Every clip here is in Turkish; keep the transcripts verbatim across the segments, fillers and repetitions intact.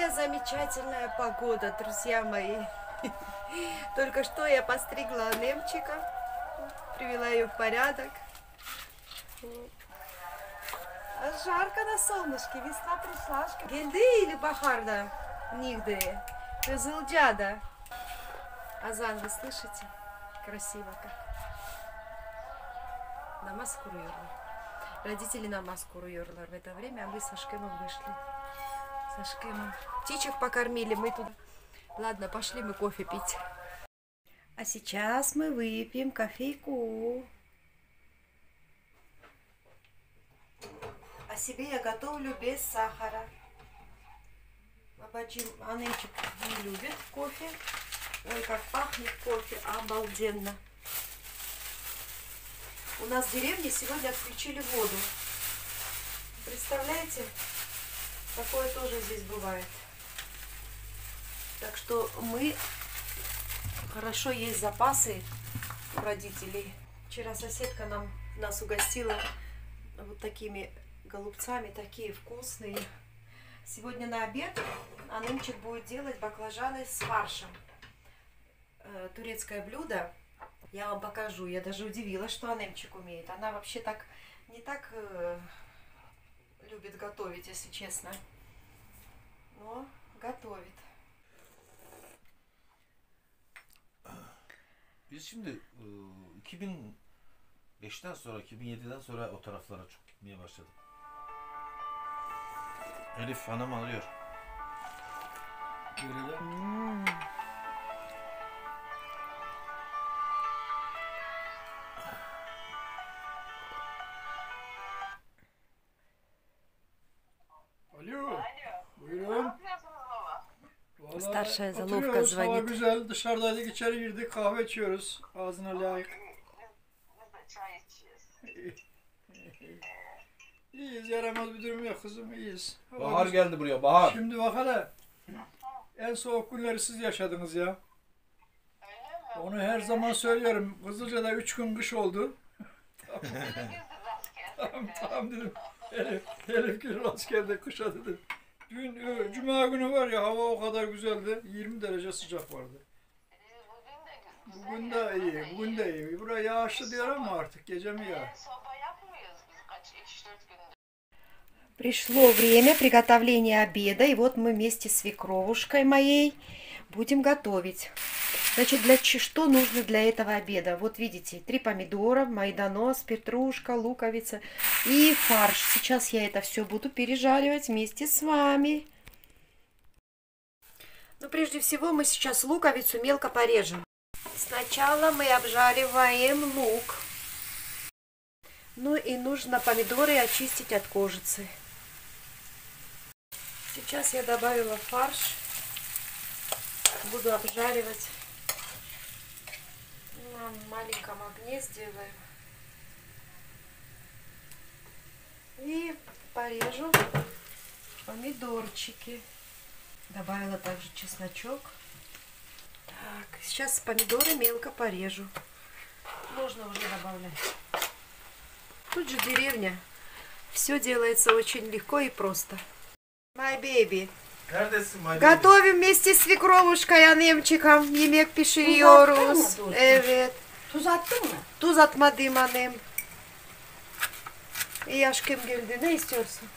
Сегодня замечательная погода, друзья мои. Только что я постригла Немчика, привела ее в порядок. А жарко на солнышке, весна пришла. Geldi или Бахарда? Нигде. Кызылджада. Азан, вы слышите? Красиво как. Намаз куруyorlar. Родители намаз куруyorlar в это время, а мы со Шкемом вышли. Со Шкемом. Птичек покормили, мы тут. Ладно, пошли мы кофе пить. А сейчас мы выпьем кофейку. А себе я готовлю без сахара. Бабаджим Анемчик не любит кофе. Ой, как пахнет кофе, обалденно. У нас в деревне сегодня отключили воду. Представляете? Такое тоже здесь бывает. Так что мы... Хорошо есть запасы у родителей. Вчера соседка нам, нас угостила вот такими голубцами, такие вкусные. Сегодня на обед Анемчик будет делать баклажаны с фаршем. Э, турецкое блюдо. Я вам покажу. Я даже удивилась, что Анемчик умеет. Она вообще так не так э, любит готовить, если честно. Но готовит. Biz şimdi iki bin beşten sonra, iki bin yediden sonra o taraflara çok gitmeye başladık. Elif hanım alıyor. Böyle de. Hmm. Alo. Buyurun. Vallahi Старшая заловка oturuyoruz, hava звонит. güzel. Dışarıdaydık, içeri girdik, kahve içiyoruz. Ağzına layık. Çay içiyoruz. İyiyiz, yaramaz bir durum yok kızım, iyiyiz. Hava Bahar güzel. geldi buraya, bahar. Şimdi bak hele. En soğuk günleri siz yaşadınız ya. Öyle mi? Onu her zaman söylüyorum. Kızılca'da üç gün kış oldu. Tamam tamam dedim. Elif, Elif Gül askerde kışa dedim. Dün e, Cuma günü var ya, hava o kadar güzeldi. yirmi derece sıcak vardı. Bugün de iyi, bugün de iyi. Buraya yağışlı diyor ama artık gece mi yağ? Soba yapmıyoruz biz kaç üç dört gündür. Пришло время приготовления обеда, и вот мы вместе с свекровушкой моей будем готовить. Значит, для что нужно для этого обеда? Вот видите, три помидора, майдонос, петрушка, луковица и фарш. Сейчас я это все буду пережаривать вместе с вами. Но прежде всего мы сейчас луковицу мелко порежем. Сначала мы обжариваем лук. Ну и нужно помидоры очистить от кожицы. Сейчас я добавила фарш. Буду обжаривать. На маленьком огне сделаю. И порежу помидорчики. Добавила также чесночок. Так, сейчас помидоры мелко порежу. Можно уже добавлять. Тут же деревня. Все делается очень легко и просто. My baby. Neredesin my baby? Готовим вместе с свекровушкой Анемчиком. Yemek pişiriyoruz. mı? Evet. Tuz attın mı? Tuz atmadım annem. İyi aşkım geldi. Ne istiyorsun?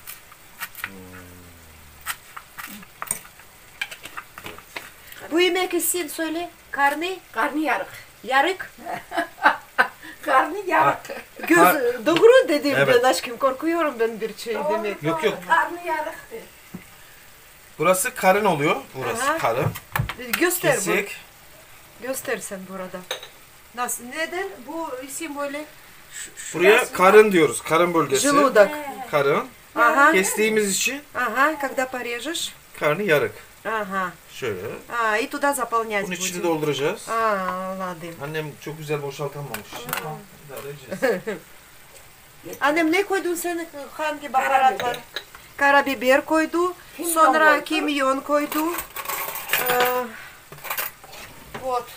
Bu yemek isim söyle. Karnı, Karnı yarık. yarık. Karnı yarık. Göz, Kar- doğru dedim Evet. ben aşkım. Korkuyorum ben bir şey demek. Yok, yok. Karnı yarık. Burası karın oluyor. Burası Aha. karın. Göster bu. Kesik. Göster sen burada. Nasıl? Neden? Bu isim böyle. Ş- Buraya şurası- karın diyoruz. Karın bölgesi. Желудок. Karın. Ага. Kestiğimiz için Ага, когда порежешь. karnı yarık. Ага. Şöyle. А, и туда заполнять Bunun içini будем. dolduracağız. А, ладно. Annem çok güzel boşaltamamış. Ama idare edeceğiz. Annem ne koydun sen? Hangi baharat var? Karabiber koydu. Kimyon Sonra koydu. kimyon koydu. Ee, вот.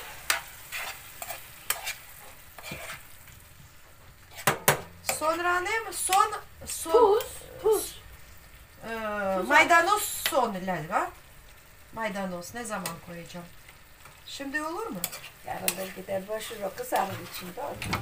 Sonra annem son son Tuz. Tuz. Ee, maydanoz sonralar var. Maydanoz ne zaman koyacağım? Şimdi olur mu? Yarın da gider boşur o kızarır içinde.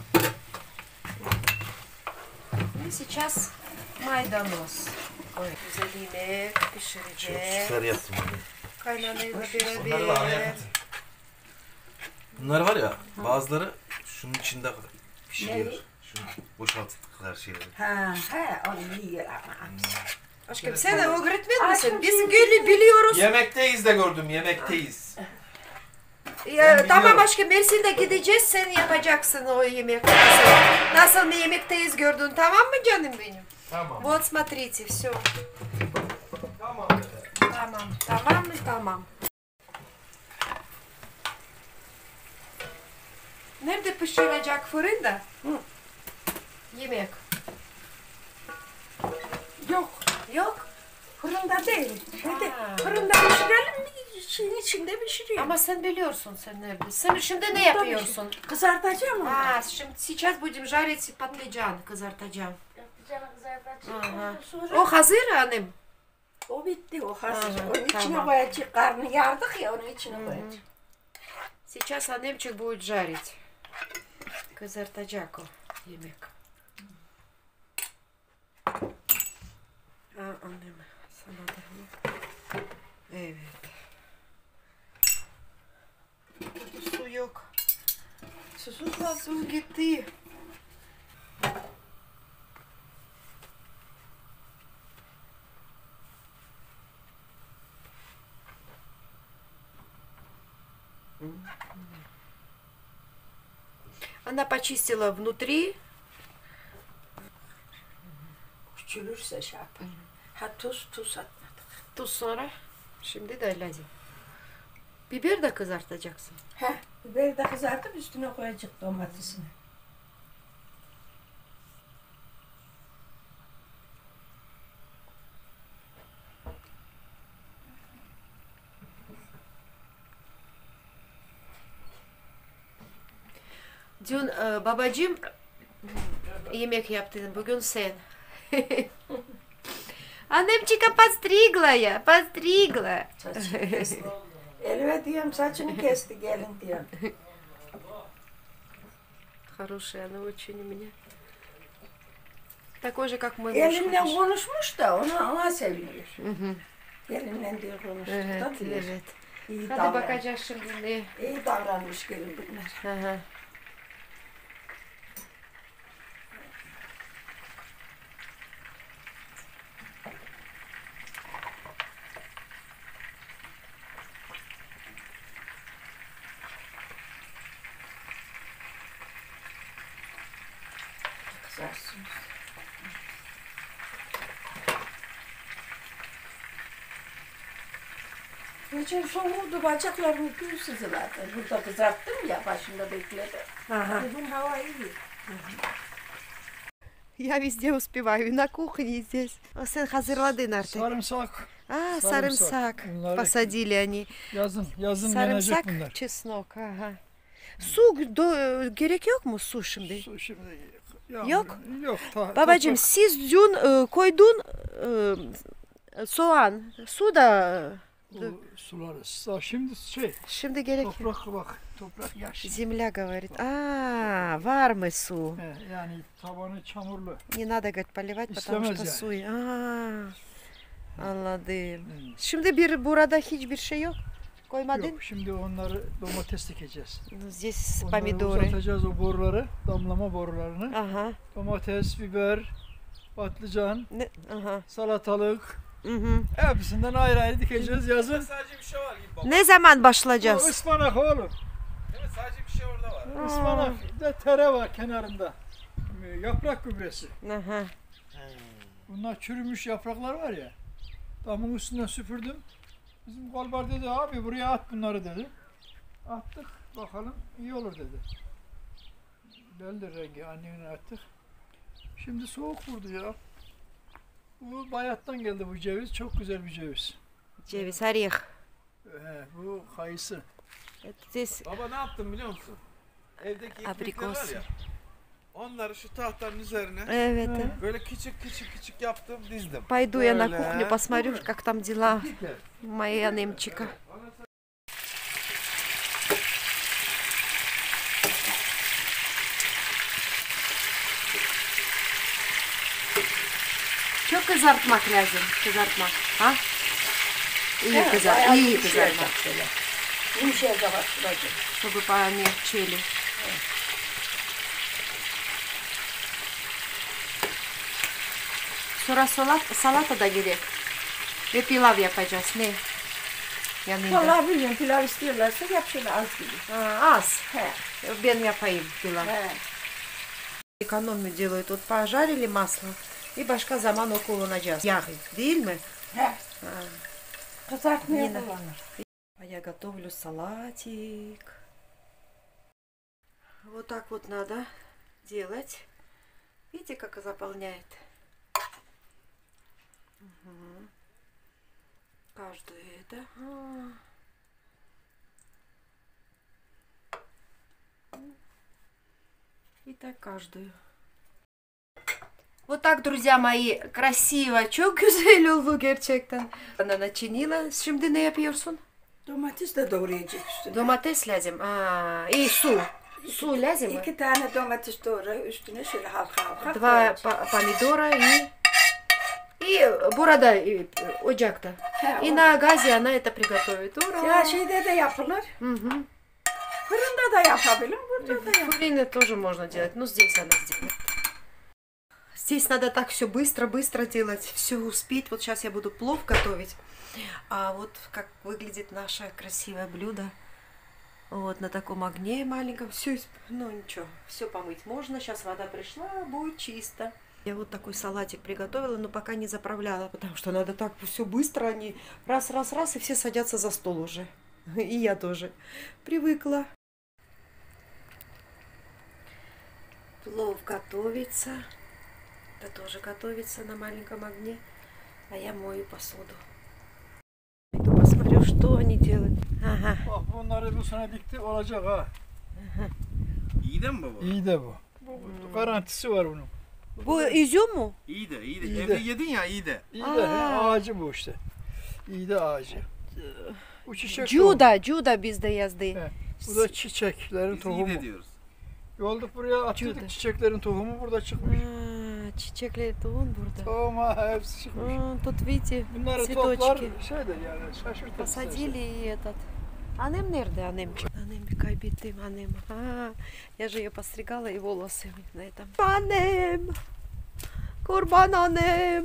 Ve сейчас maydanoz koyup güzel Çok pişireceğim. süper yaptım. Kaynanayla Bunları da araya beraber. kat. Bunlar var ya bazıları şunun içinde pişiriyor. Ne? Şunu boşalttıklar şeyleri. Ha, he, onu yiyor ama. Aşkım sen de öğretmen Ay, misin? çok Biz iyi. gülü biliyoruz. Yemekteyiz de gördüm, yemekteyiz. Ya, Ben tamam biliyorum. aşkım Mersin'de gideceğiz sen yapacaksın o yemek. Nasıl, nasıl bir yemekteyiz gördün tamam mı canım benim? Tamam. Вот смотрите все. Tamam. Tamam tamam mı tamam. Nerede pişirilecek fırında? Hı. Yemek. Yok, Yok. fırında değil. Şeyde, Ha. fırında pişirelim mi? Şeyin içinde pişiriyor. Ama sen biliyorsun sen nerede. Sen şimdi ne yapıyorsun? Kızartacağım onu. А, şimdi сейчас будем жарить patlıcan, kızartacağım. Patlıcanı kızartacağım. Aha. Ondan sonra O hazır hanım. o bitti, o hazır. Aha, Onun içine tamam. koyacak. Karnı yardık ya, onun içine koyacak. Сейчас анемчик будет жарить. Kızartacak o yemek. Ha annem sana da mı? Evet. Burada su yok. Susuz var. Su gitti. Она почистила внутри. Küçülürse şey yapar. Ha tuz, tuz atmadık. Tuz sonra. Şimdi de lazım. Biber de kızartacaksın. Heh, biberi de kızartıp üstüne koyacak domatesini. Dün e, babacığım yemek yaptı. Bugün sen. Annemчика подстригла я, подстригла. Saçını kesti. Elime diyorum saçını kesti gelin diyorum. Хорошая она очень у меня. Такой же, как мой муж. Gelinle хороший. konuşmuş da ona, ona seviniyor. Gelinle diyor konuştuk Evet, da diyor. evet. İyi, Hadi davran, bakacağız şimdi ne. iyi davranmış gelin bunlar. Aha. Kızarsın. Geçen soğuğdu bacaklarım gül sızılardı. Burada kızarttım ya başında bekledim. Ага. Bugün hava iyi. Я везде успеваю, и на кухне, и здесь. А sen hazırladın artık. Sarımsak. А, sarımsak. sarımsak. Bunları- Посадили они. Yazın, yazın yenecek Sarımsak, bunlar. çesnok. Aha. Su do, gerek yok mu su şimdi? Su şimdi yağmur- Yok. Yok. Ta, Babacığım toprak- siz dün e, koydun e, soğan. Su da Bu suları. Sa- Şimdi şey, şimdi gerek yok. toprak bak, toprak yaş. Земля говорит. А, var mı su? He, yani tabanı çamurlu. Не надо, говорит, поливать, потому İstemez что yani. su. Aa, anladım. Hmm. Şimdi bir burada hiçbir şey yok. Koymadın? Yok, şimdi onları domates dikeceğiz. Здесь Onları помидоры. uzatacağız o boruları, damlama borularını. Aha. Domates, biber, patlıcan, Ne? Aha. salatalık. Hı hı. Hepsinden ayrı ayrı dikeceğiz yazın. Sadece bir şey var gibi baba. Ne zaman Bu başlayacağız? ıspanak oğlum. Evet sadece bir şey orada var. Ispanak, bir de tere var kenarında. Ee, Yaprak gübresi. Aha. Bunlar çürümüş yapraklar var ya. Damın üstünden süpürdüm. Bizim Golbar dedi abi buraya at bunları dedi. Attık bakalım iyi olur dedi. Belli rengi annenin attık. Şimdi soğuk vurdu ya. Bu bayattan geldi bu ceviz. Çok güzel bir ceviz. Ceviz, орех. He, bu kayısı. Это Здесь Baba ne yaptım biliyor musun? Evdeki ekmekler var Abrikos. ya. Onları şu tahtanın üzerine Evet. böyle küçük küçük küçük yaptım, dizdim. Пойду я на Öyle. кухню, посмотрю, как там дела моей Анемчика. Çok kızartmak lazım, kızartmak. Ha? İyi Ha, kızart, bayağı iyi yumuşayacak kızartmak. böyle. Yumuşayacak bastıracak. Чтобы помягчели. Sonra salat, salata da gerek. Ve pilav yapacağız. Ne? Yanında. Vallahi bilmiyorum pilav istiyorlarsa yap şöyle az gibi. Ha, az. He. Ben yapayım pilav. He. Экономию делают. Вот пожарили масло и başka zaman o kullanacağız. Yağı değil mi? He. Kızartmaya Yine. kullanır. А я готовлю салатик. Вот так вот надо делать. Видите, как заполняет? Угу. Каждую это. А. И так каждую. Вот так, друзья мои, красиво. Çok güzel oldu gerçekten. Bana начинила. Şimdi ne yapıyorsun? Domates de doğrayacak üstüne. Domates lazım. Aa, iyi su. Su lazım mı? İki tane domates doğra üstüne şöyle halka halka. Два koyacak. па- помидора и... И burada и, ocakta. He, И o- на газе она это приготовит. Ура! Ya şeyde de yapılır. Мгм. Fırında da yapabilirim. Burada da yapabilirim. Куриное тоже можно делать. Ну, здесь она сделает. Здесь надо так все быстро-быстро делать, все успеть. Вот сейчас я буду плов готовить. А вот как выглядит наше красивое блюдо. Вот на таком огне маленьком. Все, ну ничего, все помыть можно. Сейчас вода пришла, будет чисто. Я вот такой салатик приготовила, но пока не заправляла, потому что надо так все быстро. Они раз-раз-раз, и все садятся за стол уже. И я тоже привыкла. Плов готовится. Это тоже готовится на маленьком огне. А я мою посуду. Иду посмотрю, что они делают. Ага. Bak bunları bu sene dikti olacak ha. İyi de mi baba? İyi de bu. Bu garantisi var bunun. Bu üzüm mü? İyi de, iyi de. İyi Evde de. yedin ya, iyi de. İyi de he, Aa. ağacı bu işte. İyi de ağacı. Bu çiçek tohumu. Cuda, Cuda bizde yazdı. Evet. Bu da çiçeklerin Biz iyi tohumu. de diyoruz. Yolduk buraya atıyorduk Cuda. çiçeklerin tohumu burada çıkmış. А, çiçekleri tohum burada. Tohum ha, hepsi çıkmış. А, Тут видите, Bunları toplar цветочки. şey de yani şaşırtıp. Посадили и этот. Анем nerede Анемчик? Анем kaybettim Анем. А, я же ее постригала и волосы на этом. Анем! Kurban Annem!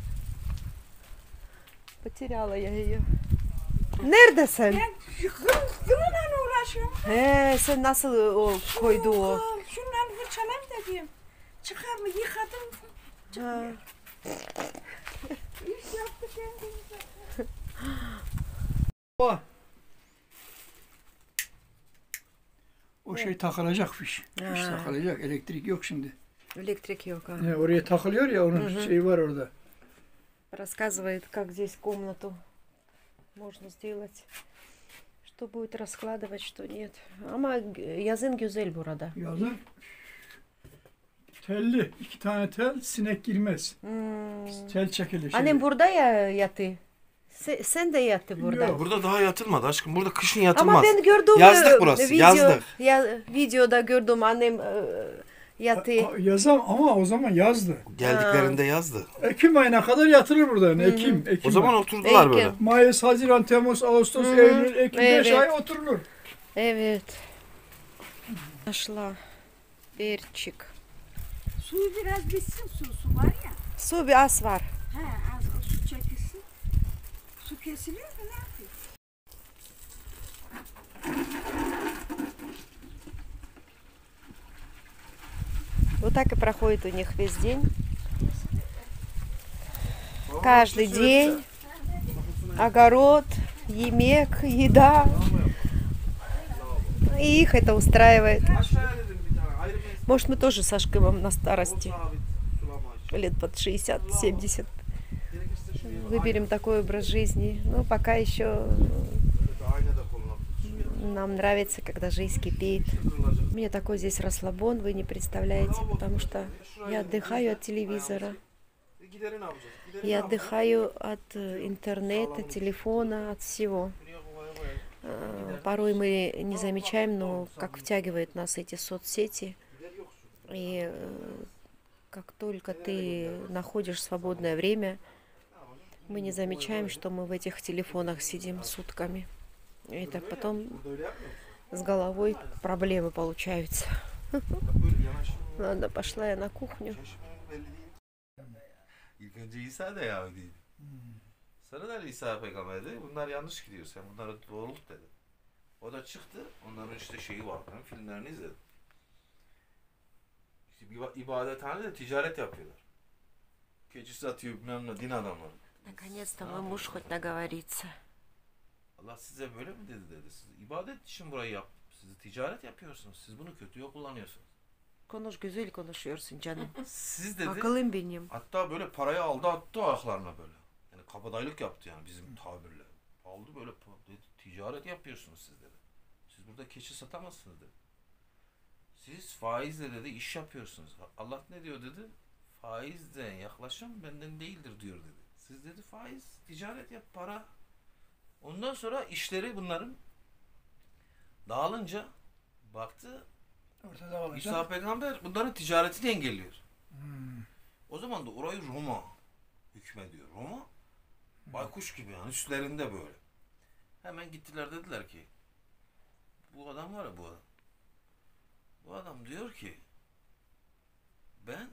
Потеряла я ее. Neredesin? Bununla uğraşıyorum. He, sen nasıl o koydu o? Aa, şundan fırçalayayım da diyeyim. Çıkar mı yıkadım. Ha. İş yaptı kendimize. O. O şey takılacak fiş. Fiş Ha. takılacak. Elektrik yok şimdi. Elektrik yok. ha. Ne, oraya takılıyor ya onun Hı hı. şeyi var orada. Рассказывает, как здесь комнату можно сделать. Что будет раскладывать, что нет. Ama yazın güzel burada. Yazın telli. iki tane tel sinek girmez. Hmm. Tel çekilir. şey. Annem burada ya yatı. Se- sen de yattı burada. Yok. Burada daha yatılmadı aşkım. Burada kışın yatılmaz. Ama ben gördüm. Yazlık e, burası, Video, yazlık. Ya, videoda gördüm annem e, yatı. A- Yazam ama o zaman yazdı. Geldiklerinde yazdı. Ekim ayına kadar yatılır burada. Yani. Hı hı. Ekim, Ekim. O zaman ayı. oturdular Ekim. böyle. Mayıs, Haziran, Temmuz, Ağustos, Hı hı. Eylül, Ekim beş Evet. ay oturulur. Evet. Нашла перчик. Suyu biraz bitsin su, su var ya. Su biraz var. He az o su çekilsin. Su kesiliyor mu ne yapıyor? Вот так и проходит у них весь день. Каждый день. Огород, емек, еда. И их это устраивает. Может, мы тоже с Сашкой на старости, лет под шестьдесят-семьдесят, выберем такой образ жизни. Но пока еще нам нравится, когда жизнь кипит. меня такой здесь расслабон, вы не представляете, потому что я отдыхаю от телевизора, Gideri ne yapacağız? Gideri ne я yapacağız? отдыхаю от э, интернета, телефона, от всего. Buraya kovaya koyalım. Э, Порой мы не замечаем, но как втягивают нас эти соцсети. Gider yoksun. И э, как только ты находишь свободное время, мы не замечаем, что мы в этих телефонах сидим сутками. И это потом Burada öyle yapmıyor musun? с головой проблемы получаются. Bak böyle yanaşmıyor. Ладно, пошла я на кухню. Şaşırmıyor belli değil. İlk önce İsa da Yahudiydi. Sonra da İsa peygamberdi. Bunlar yanlış gidiyor. Sen bunlara doğruluk dedi. O da çıktı. Onların işte şeyi var. Ben filmlerini izledim. İşte iba- ibadethane ticaret yapıyorlar. Keçi satıyor bilmem ne din adamları. Наконец-то мой муж хоть наговорится. Allah size böyle mi dedi dedi. Siz ibadet için burayı yap. Siz ticaret yapıyorsunuz. Siz bunu kötüye kullanıyorsunuz. Konuş güzel konuşuyorsun canım. Siz dedi. Akılım benim. Hatta böyle parayı aldı attı ayaklarına böyle. Yani kabadayılık yaptı yani bizim tabirle. Aldı böyle pa- dedi, ticaret yapıyorsunuz siz dedi. Siz burada keçi satamazsınız dedi. Siz faizle dedi iş yapıyorsunuz. Allah ne diyor dedi? Faizle yaklaşım benden değildir diyor dedi. Siz dedi faiz, ticaret yap, para. Ondan sonra işleri bunların dağılınca baktı Ortada kalacak. İsa peygamber bunların ticaretini engelliyor. Hmm. O zaman da orayı Roma hükmediyor. Roma baykuş gibi yani üstlerinde böyle. Hemen gittiler dediler ki bu adam var ya bu adam. Bu adam diyor ki ben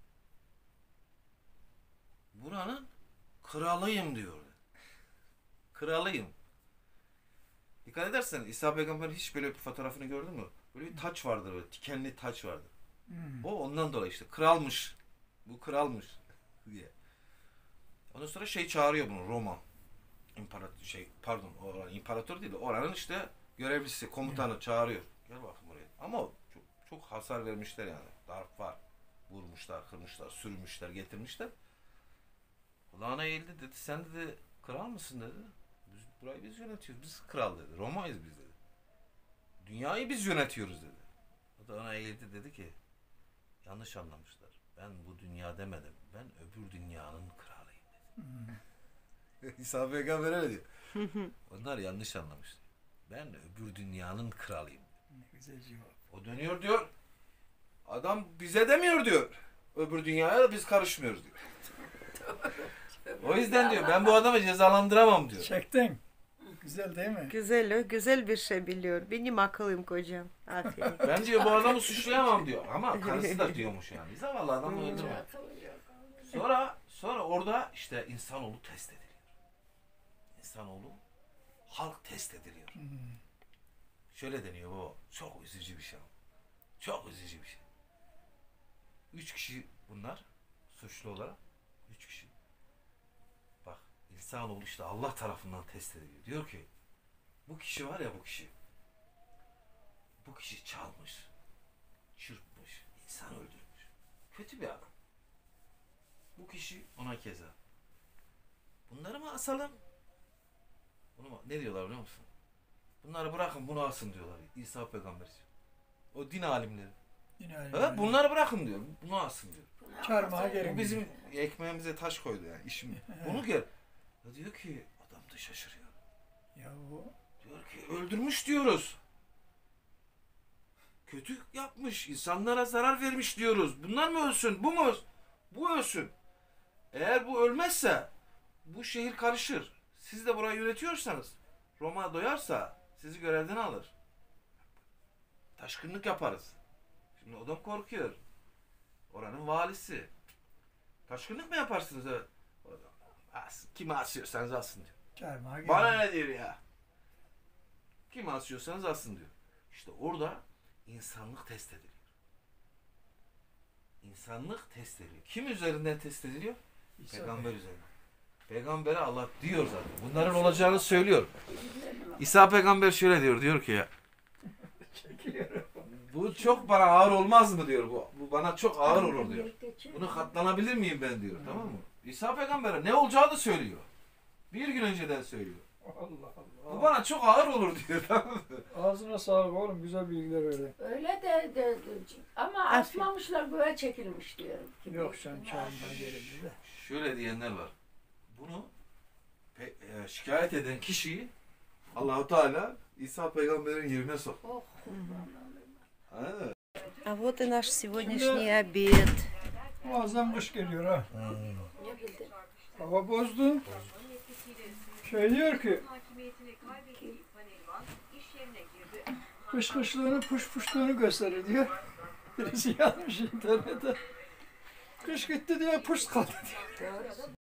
buranın kralıyım diyor. Kralıyım. Dikkat edersen İsa peygamberin hiç böyle bir fotoğrafını gördün mü? Böyle bir taç vardır böyle dikenli taç vardır. Hmm. O ondan dolayı işte kralmış. Bu kralmış diye. Ondan sonra şey çağırıyor bunu Roma. İmparator şey pardon oranın imparator değil de oranın işte görevlisi komutanı çağırıyor. Gel bakın buraya. Ama çok çok hasar vermişler yani. Darp var. Vurmuşlar, kırmışlar, sürmüşler, getirmişler. Kulağına eğildi dedi. Sen dedi kral mısın dedi. Biz, burayı biz yönetiyoruz. Biz kral dedi. Roma'yız biz dedi. Dünyayı biz yönetiyoruz dedi. O da ona eğildi dedi ki yanlış anlamışlar. Ben bu dünya demedim. Ben öbür dünyanın kralıyım dedi. İsa peygamber öyle diyor. Onlar yanlış anlamışlar. Ben öbür dünyanın kralıyım. Ne güzel cevap. O dönüyor diyor. Adam bize demiyor diyor. Öbür dünyaya da biz karışmıyoruz diyor. O yüzden diyor ben bu adamı cezalandıramam diyor. Çektin. Güzel değil mi? Güzel, o güzel bir şey biliyor. Benim akıllım kocam. Aferin. Ben diyor bu adamı suçlayamam diyor. Ama karısı da diyormuş yani. Zavallı adamı öldürme. Sonra sonra orada işte insanoğlu test ediliyor. İnsanoğlu halk test ediliyor. Hmm. Şöyle deniyor bu. Çok üzücü bir şey. Çok üzücü bir şey. Üç kişi bunlar suçlu olarak. Üç kişi. Bak insanoğlu işte Allah tarafından test ediliyor. Diyor ki bu kişi var ya bu kişi. Bu kişi çalmış, çırpmış, insan öldürmüş. Kötü bir adam. Bu kişi ona keza. Bunları mı asalım? Bunu mu? Ne diyorlar biliyor musun? Bunları bırakın bunu asın diyorlar. İsa peygamber. O din alimleri. Yine Evet aynı. bunları bırakın diyor. Bunu asın diyor. Çarmıha gelin. Bu bizim ekmeğimize taş koydu yani işim. Bunu gel. Ya diyor ki adam da şaşırıyor. Ya bu Diyor ki öldürmüş diyoruz. Kötü yapmış, insanlara zarar vermiş diyoruz. Bunlar mı ölsün? Bu mu ölsün? Bu ölsün. Eğer bu ölmezse bu şehir karışır. Siz de burayı yönetiyorsanız Roma doyarsa sizi görevden alır. Taşkınlık yaparız. Şimdi adam korkuyor. Oranın valisi. Taşkınlık mı yaparsınız? Evet. O adam, "As- Kimi asıyorsanız asın diyor. çarmıha gelin. Bana ne diyor ya? Kimi asıyorsanız asın diyor. İşte orada insanlık test ediliyor. İnsanlık test ediliyor. Kim üzerinden test ediliyor? İsa Peygamber üzerinden. Peygambere Allah diyor zaten. Bunların olacağını söylüyor. İsa peygamber şöyle diyor. Diyor ki ya bu çok bana ağır olmaz mı diyor. Bu, bu bana çok ağır olur diyor. Bunu katlanabilir miyim ben diyor. Tamam mı? İsa peygambere ne olacağını söylüyor. Bir gün önceden söylüyor. Allah Bu Allah. bana çok ağır olur diyor. Ağzına sağlık oğlum. Güzel bilgiler öyle. Öyle de, de, de ama asmamışlar göğe çekilmiş diyorum. Yok sen çağından gelin de. Şöyle diyenler var. Bunu pe- e, şikayet eden kişiyi Allahu Teala İsa peygamberin yerine sok. Oh. Anladın mı? А вот и наш сегодняшний обед. Muazzam kış geliyor ha. Ne bildin? Hava bozdu. Şey diyor ki kış kışlığını puş puşluğunu gösterir diyor. Birisi yazmış internete. Kış gitti diyor puş kaldı diyor. Doğru.